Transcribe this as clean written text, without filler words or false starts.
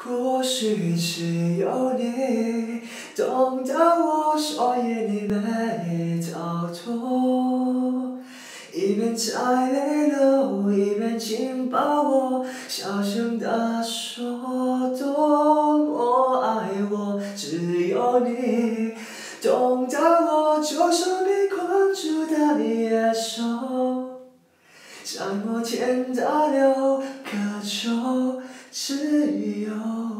或许只有你懂得我，所以你没逃脱。一边在泪流，一边紧抱我，小声地说多么爱我。只有你懂得我，就像被困住的野兽，像摩天大楼，渴求自由。